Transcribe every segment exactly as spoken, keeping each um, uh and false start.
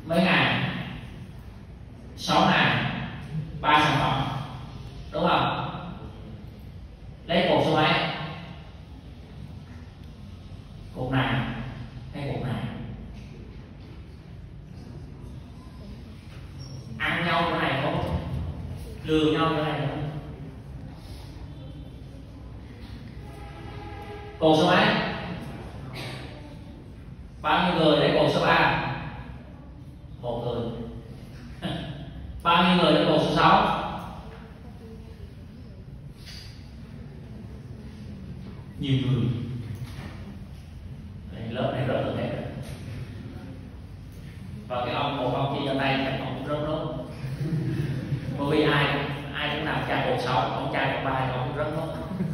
mấy ngày, sáu ngày, ba sản phẩm, đúng không? Lấy cột số mấy? Cột này hay cột này? Ăn nhau cái này không? Lừa nhau cái này không? Cột số mấy? Bao nhiêu người lấy cột số ba? Một người. Bao nhiêu người lấy cột số sáu? Nhiều người. Đây, lớp này rất là đẹp. Và cái ông một ông kia cho tay chắc ông cũng rất lớn. Bởi vì ai ai cũng làm cha cột sáu, ông cha cột ba ông cũng rất lớn.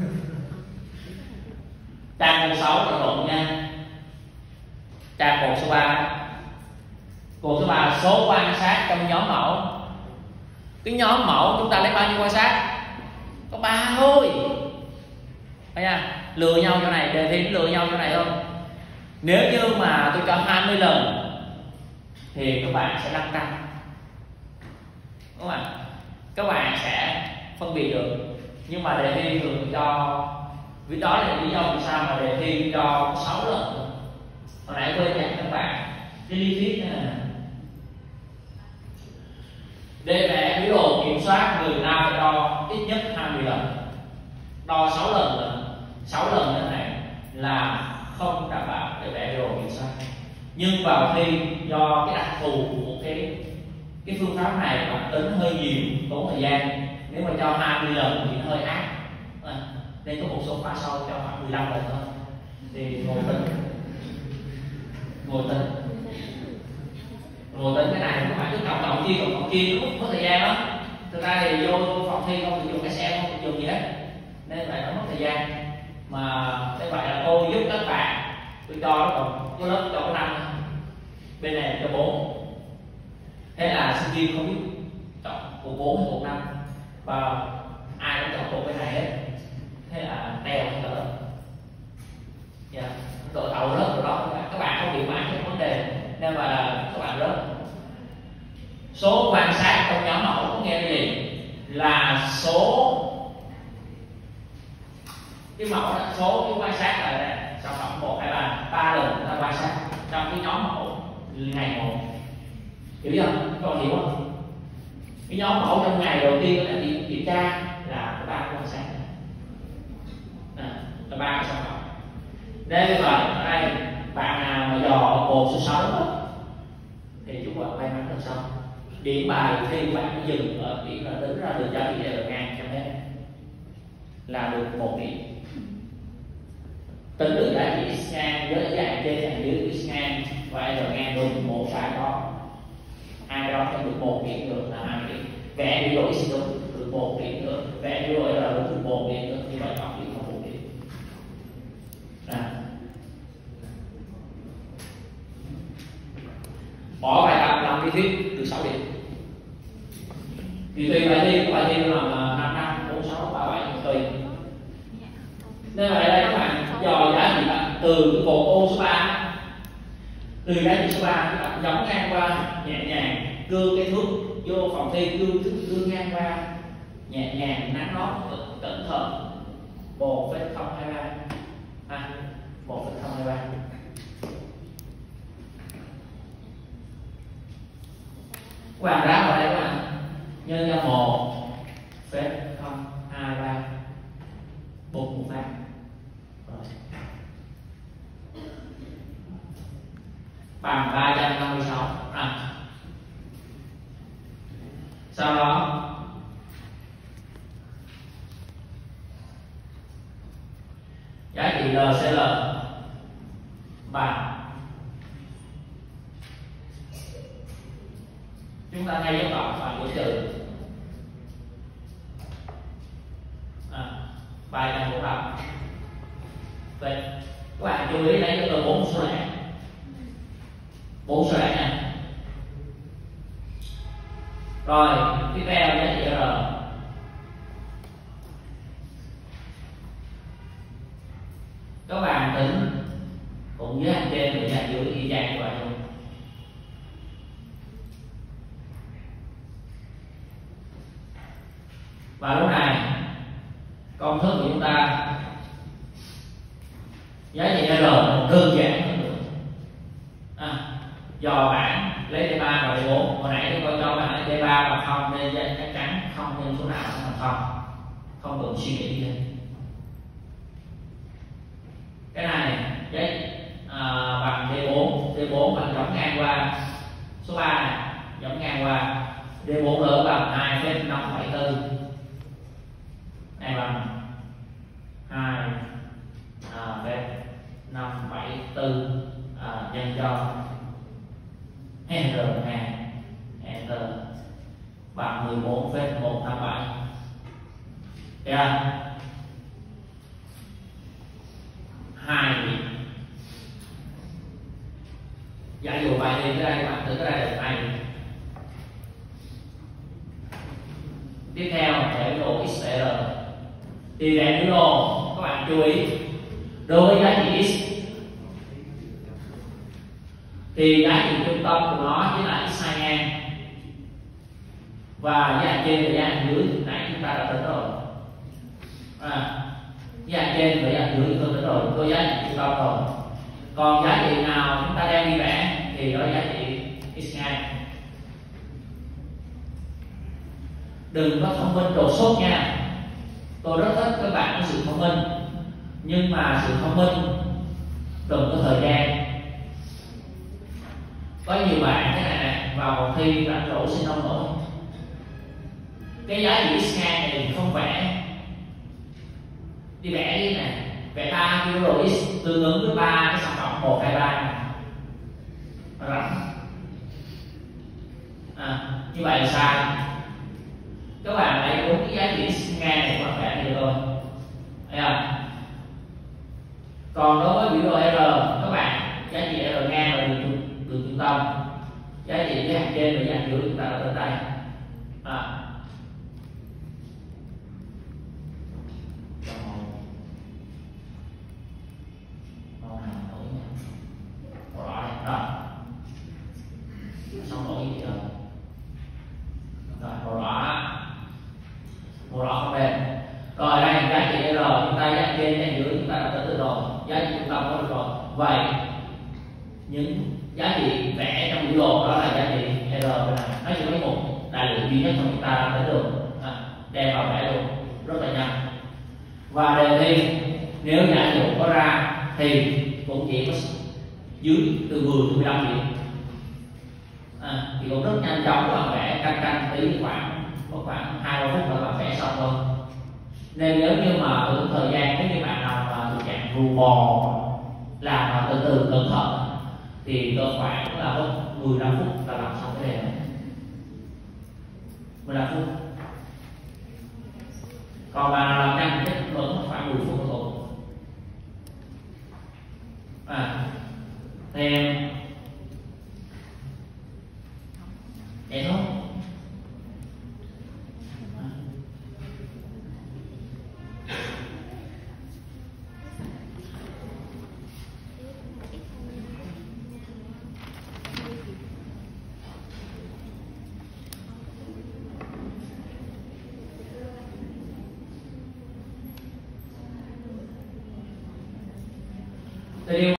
Cha cột sáu là lộn nha. Cha cột số ba. Cột số ba số quan sát trong nhóm mẫu. Cái nhóm mẫu chúng ta lấy bao nhiêu quan sát? Có ba thôi. Thấy nha, lừa nhau chỗ này, đề thi lừa nhau chỗ này không? Nếu như mà tôi cho hai mươi lần thì các bạn sẽ năm trăm, đúng không ạ? Các bạn sẽ phân biệt được. Nhưng mà đề thi thường cho, vì đó là lý do vì sao mà đề thi cho sáu lần. Hồi nãy quên dặn các bạn cái lý thuyết này nè. Để vẽ biểu đồ kiểm soát người nào phải đo ít nhất hai mươi lần. Đo sáu lần là sáu lần như thế này là không đảm bảo để vẽ biểu đồ kiểm soát. Nhưng vào thi do cái đặc thù của cái cái phương pháp này bạn tính hơi nhiều, tốn thời gian. Nếu mà cho hai mươi lần thì nó hơi ác. À, nên có một số khóa sau cho khoảng mười lăm lần thôi. Thì ngồi tính, ngồi tính, ngồi tính cái này các bạn cứ cộng cộng chia cộng cộng chia nó mất thời gian đó. Thực ra thì vô phòng thi không được dùng cái xe, không được dùng gì hết, nên phải nó mất thời gian. Mà thế vậy là tôi giúp các bạn, tôi cho nó còn có lớp cho có năm, bên này cho bốn. Thế là sinh viên không biết chọn cột bốn hay cột năm, và ai cũng chọn cột bên này hết. Thế là teo hết rồi. Dạ, đội tàu rớt rồi đó các bạn. Các bạn không hiểu mãi cái vấn đề nên mà các bạn rớt. Số quan sát trong nhóm mẫu có nghe cái gì? Là số cái mẫu đó, số cái quan sát là đây, sản phẩm một hai ba ba lần chúng ta quan sát trong cái nhóm mẫu ngày một. Hiểu không? Các bạn hiểu không? Cái nhóm mẫu trong ngày đầu tiên là đi kiểm tra là ba quan sát, à, là ba cái sản phẩm. Đây rồi ở đây bạn nào mà dò cột số sáu thì chúc bạn may mắn lần sau. Điểm bài thi bạn cứ dừng ở điểm là tính ra được cho tỷ lệ là ngang cho hết là được một điểm. Tính được giá trị x ngang với giá trị trên hàng dưới x ngang và r ngang đúng một sai đó, ai đó sẽ được một điểm được là hai điểm. Vẽ biểu đồ x đúng được một điểm nữa, vẽ biểu đồ r đúng được một điểm nữa, như vậy tổng điểm là một điểm. À. Bỏ bài tập làm lý thuyết được sáu điểm. Thì tùy bài thi, có bài thi là năm năm, bốn sáu, ba bảy tùy. Nên ở đây các bạn dò giá trị bạn từ cột ô số ba, từ giá trị số ba các bạn giống ngang qua nhẹ nhàng, cưa cái thước vô phòng thi, cưa thước cưa ngang qua nhẹ nhàng, nắn nót cẩn thận. Một phẩy không hai ba, à, một phẩy không hai ba. Các bạn ráp vào đây các bạn nhân cho một phẩy không hai ba bốn một ba. Bằng ba trăm năm mươi sáu. À. Sau đó giá trị lờ xê lờ bằng, chúng ta thay dấu cộng bằng của trừ, à, ba trăm bốn mươi lăm. Vậy các bạn chú ý lấy cho tôi bốn số lẻ, bốn số lẻ nha. Rồi tiếp theo giá trị r, các bạn tính cũng với hàng trên và hàng dưới y chang như vậy luôn. Và lúc này công thức của chúng ta giá trị R đơn giản hơn nữa. À, do bạn lấy D ba và D bốn, hồi nãy tôi coi cho bạn lấy D ba và không nên chắc chắn không nên số nào cũng là không, không cần suy nghĩ gì. Cái này giấy à, bằng D bốn, D bốn bằng giống ngang qua số ba này, giống ngang qua D bốn lớn bằng hai phẩy năm bảy tư, này bằng hai phẩy năm bảy tư à, nhân cho R ngàn R bằng mười bốn phẩy một năm bảy. Được chưa? Hai giả dụ vậy thì cái đây bạn thử cái đây là này. Tiếp theo để biểu đồ x R thì để biểu đồ các bạn chú ý đối với giá trị x thì giá trị trung tâm của nó chính là x hai ngang, và giá trên và giá dưới nãy chúng ta đã tính rồi. À, giá trên và giá dưới tôi tính rồi, tôi giá trị trung tâm rồi. Còn giá trị nào chúng ta đem đi vẽ thì đó là giá trị x hai. Đừng có thông minh đồ sốt nha. Tôi rất thích các bạn có sự thông minh, nhưng mà sự thông minh cần có thời gian. Có nhiều bạn thế này này vào phòng thi rảnh rỗi xin nông nổi, cái giá trị x hai này không vẽ, đi vẽ đi này, vẽ ba cái đồ x tương ứng với ba cái sản phẩm một hai ba này, rảnh. À, như vậy là sai. Các bạn lấy đúng cái giá trị x ngang này các bạn vẽ được rồi, thấy không? Còn đối với biểu đồ R các bạn giá trị R ngang là đường đường trung tâm, giá trị cái hạt trên và giá trị dưới chúng ta đã tới đây. À, xong rồi gì rồi, rồi màu đỏ, màu đỏ không đen. Rồi đây là giá trị R, chúng ta giá trên giá dưới chúng ta đã tới được rồi, giá trị trung tâm có được rồi. Vậy những giá trị vẽ trong biểu đồ đó là giá trị R bên này, nó chỉ có một đại lượng duy nhất mà chúng ta tới được, à, đem vào vẽ luôn rất là nhanh. Và đề thi nếu giả dụ có ra thì cũng chỉ có dưới từ mười đến mười lăm điểm. À, thì cũng rất nhanh chóng là vẽ canh canh tí khoảng có khoảng hai ba phút là bạn vẽ xong thôi. Nên nếu như mà từ thời gian nếu như bạn nào mà thực trạng rù bò làm mà từ từ cẩn thận thì cơ khoảng là mất mười lăm phút là làm xong cái đề này. mười lăm phút. Còn mà làm nhanh chắc vẫn khoảng mười phút thôi. À, thêm vậy thôi. Tình yêu